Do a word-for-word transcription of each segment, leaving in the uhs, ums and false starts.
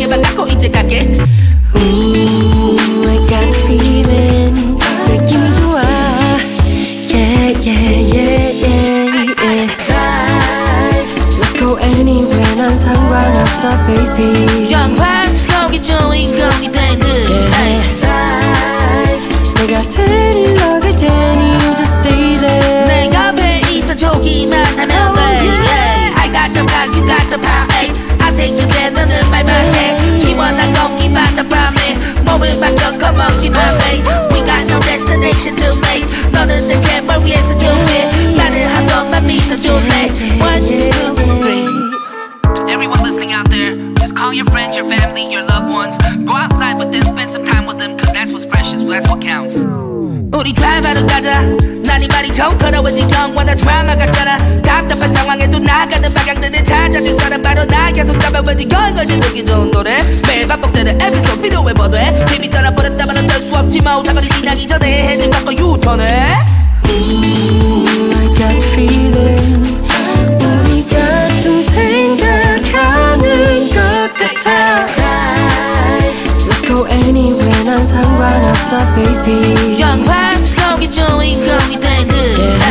방에만 갖고 이제 갈게. Ooh, I got a feeling. 느낌이 좋아. Yeah, yeah, yeah, yeah, yeah. Let's go anywhere 난 상관없어 baby. 영화 속의 주인공이 된 듯. 내가 테니 너가 테니 you just stay there. 내 곁에 있어주기만 하면 돼. Yeah. I got the power, you got the power. Ay. I take you there, 너는 말만 해. 시원한 공기만 더 밤에 몸을 바꿔 겁먹지 마, babe. We got no destination to make. 너는 대체 뭘 위해서 준비해. 나를 한 번만 믿어줄래. One, two, three. To everyone listening out there, just call your friends, your family, your loved ones. Go outside with them, spend some time with them, cause that's what's precious, that's what counts. 우리 드라이브하러 가자. 난 이 말이 좀 더러워진 영화나 드라마 같잖아. 답답한 상황에도 나가는 방향들을 찾아줄 사람 바로 나. 계속 잡아버린 걸걸 듣기 좋은 노래. 매일 반복되는 에피소드 필요해봐도 돼. 힘이 떠나버렸다면 어쩔 수 없지 뭐. 사거리 지나기 전에 헤드 바꿔 유턴해. Ooh, I got a feeling. 우리 같은 생각하는 것 같아. Let's go anywhere 난 상관없어 baby. 영화 속의 주인공이 된 듯.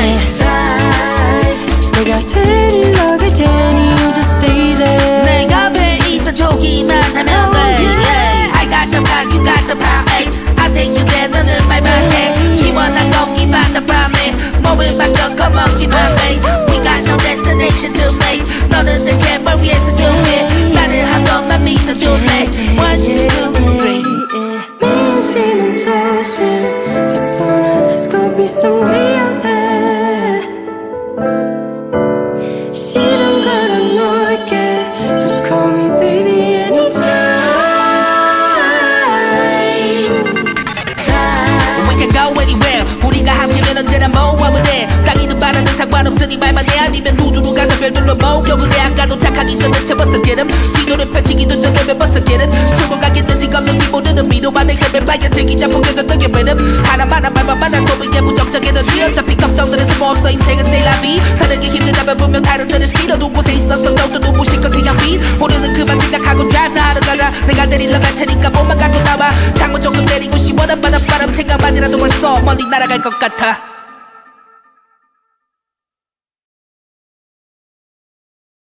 내가 테니 너가 테니 you just stay there. 내 곁에 있어주기만 하면 돼. Yeah. I got the power, you got the power. Ay. I take you there, 너는 말만 해. 시원한 공기만 더 밤에 몸을 바꿔 겁먹지 마, babe. We got no destination to make. 너는 대체 뭘 위해서 준비해. 나를 한 번만 믿어줄래. One, two, three. 미우시는 도시 persona let's go be somewhere. 싫은 거란 너에게 just call me baby anytime. We can go anywhere. 우리가 함께면 언제나 모험을 해. 땅이든 바다든 상관없으니 말만 해. 아니면 우주로 가서 별들로 목욕을 해. 아까 도착하기 전에 채웠어 기름. 지도를 펼치기도 전에 몇 번씩 기름. 출구 가겠는지 겁는지 모르는 미로만의 혈변 발견책이자 풍겨졌던 게배름. 하나만 한 말만 만나 소비에 무적적 에너지. 어차피 걱정들은 쓸모없어 인생은 세라비. 사는 게 힘들다면 분명 다른 데는 스키로 두 곳에 있었어. 너도 눈부실까 그냥 빛 모르는 그만 생각하고 드라이브 나 하러 가자. 내가 내리러 갈 테니까 몸만 갖고 나와. 창문 조금 내리고 시원한 바닷바람 생각만이라도 벌써 멀리 날아갈 것 같아.